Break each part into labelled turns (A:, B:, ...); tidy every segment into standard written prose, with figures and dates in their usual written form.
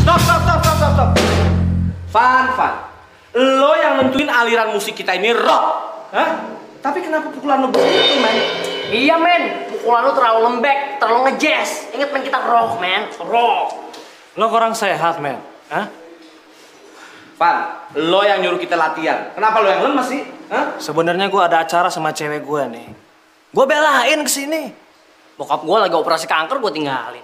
A: Stop. Van. Lo yang nentuin aliran musik kita ini rock. Hah? Tapi kenapa pukulan lo begitu, men?
B: Iya, men. Pukulan lo terlalu lembek, terlalu ngejazz. Ingat, men, kita rock, men. Rock.
C: Lo kurang sehat, men. Hah?
A: Van, lo yang nyuruh kita latihan. Kenapa lo yang lemes sih? Hah?
C: Sebenarnya gue ada acara sama cewek gue nih. Gue belain kesini.
B: Bokap gue lagi operasi kanker, gue tinggalin.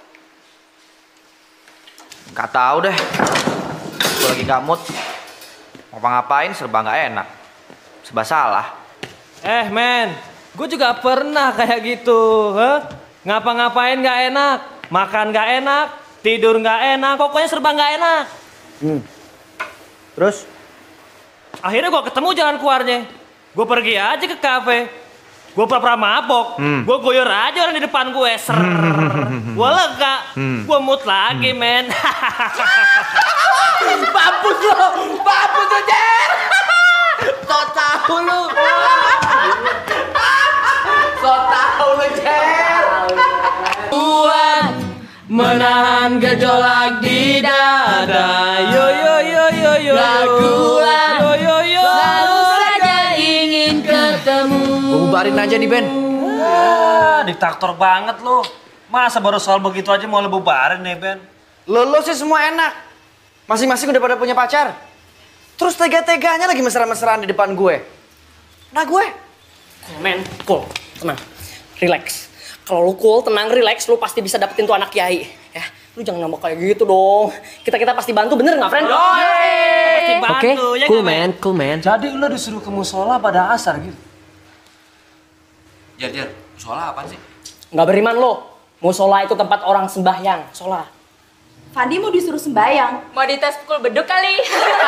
D: Gak tahu deh. Gue lagi gak mood. Mau ngapain serba gak enak. Serba salah.
C: Men, gue juga pernah kayak gitu. Ngapa-ngapain gak enak, makan gak enak, tidur gak enak, pokoknya serba gak enak.
D: Terus?
C: Akhirnya gue ketemu jalan keluarnya. Gue pergi aja ke kafe. Gue pura-pura mabok. Gue goyor aja orang di depan gue. Gue lega. Gue mood lagi, men.
A: Mampus lo, Jer. So tau lo, Jer.
B: Kuat menahan gejolak di dada.
C: Yo.
B: Gak kuat, selalu saja ingin ketemu.
D: Gue bubarin aja di band.
C: Diktator banget lo. Masa baru soal begitu aja mau lo bubarin nih, Ben?
D: Lo sih semua enak. Masing-masing udah pada punya pacar. Terus tega-teganya lagi mesra-mesraan di depan gue. Nah gue.
B: Cool, men. Cool. Tenang. Relax. Kalau lu cool, tenang, relax, lu pasti bisa dapetin tuh anak kiai. Ya, lu jangan ngambek kayak gitu dong. Kita pasti bantu, bener nggak, friend?
C: Pasti bantu,
B: Oke,
C: ya
B: cool,
C: nggak,
B: man. Cool, man.
C: Jadi lo disuruh ke musola pada asar gitu?
A: Jer, soalnya apa sih?
B: Nggak beriman lo. Musola itu tempat orang sembahyang. Sholat.
E: Fandi mau disuruh sembayang. Mau dites pukul beduk kali.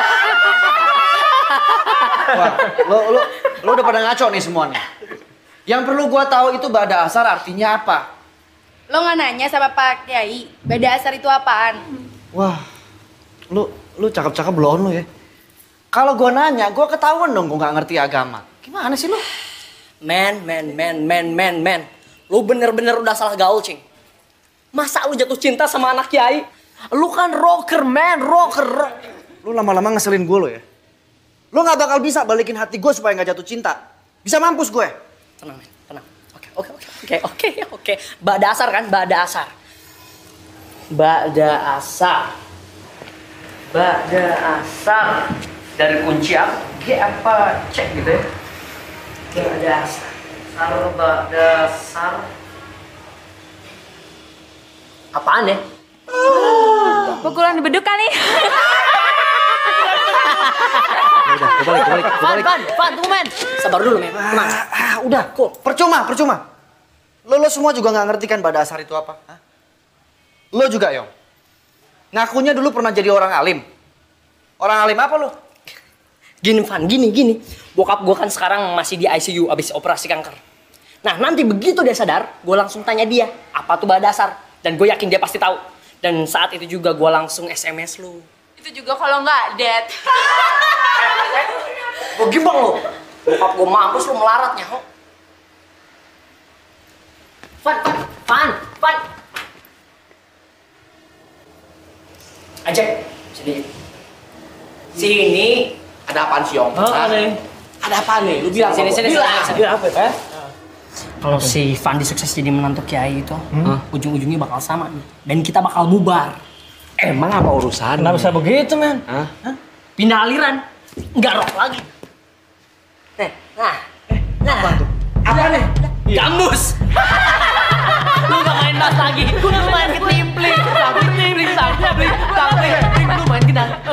D: Wah, lo udah pada ngaco nih semuanya. Yang perlu gua tahu itu bada asar artinya apa?
E: Lo nggak nanya sama Pak Kiai, beda asar itu apaan?
D: Wah, lu cakep-cakep belum lu ya? Kalau gua nanya, gua ketahuan dong gua nggak ngerti agama. Gimana sih lu?
B: Man. Lu bener-bener udah salah gaul, Cing. Masa lu jatuh cinta sama anak kiai? Lu kan rocker, man, rocker.
D: Lu lama-lama ngeselin gue lo ya. Lu nggak bakal bisa balikin hati gue supaya nggak jatuh cinta. Bisa mampus gue.
B: Tenang, men, tenang. Oke. Bada asar kan? Bada asar. Dari kunci apa? G apa C gitu ya? Bada asar. Apaan ya?
E: Pukulan di beduk kali.
D: Udah, gue balik.
B: Van, tunggu, men. Sabar dulu, men. Tenang.
D: Udah, kok. Percuma. Lo semua juga nggak ngerti kan pada asar itu apa? Hah? Lo juga, Yong. Ngakunya dulu pernah jadi orang alim. Orang alim apa lo?
B: Gini, Van, gini. Bokap gue kan sekarang masih di ICU abis operasi kanker. Nah, nanti begitu dia sadar, gue langsung tanya dia, apa tuh bada asar? Dan gue yakin dia pasti tahu. Dan saat itu juga gue langsung SMS lu.
E: Itu juga kalau nggak dead.
B: Gue gimbal lo. Bokap gue mampus lu melaratnya, ho. Van. Ajak, sini.
A: Ada apaan sih, Om? Ada apaan nih? Lu bilang.
B: Sini.
C: Apa ya?
B: Kalau si Fandi sukses jadi menantu kiai itu, ujung-ujungnya bakal sama nih. Dan kita bakal bubar.
A: Emang apa urusan?
C: Kenapa bisa begitu, men?
A: Hah?
B: Pindah aliran, nggak rock lagi. Apa tuh?
A: Apa nih?
B: Gambus. Lu nggak main bass lagi, lu main ketimpling. Lu main gitar.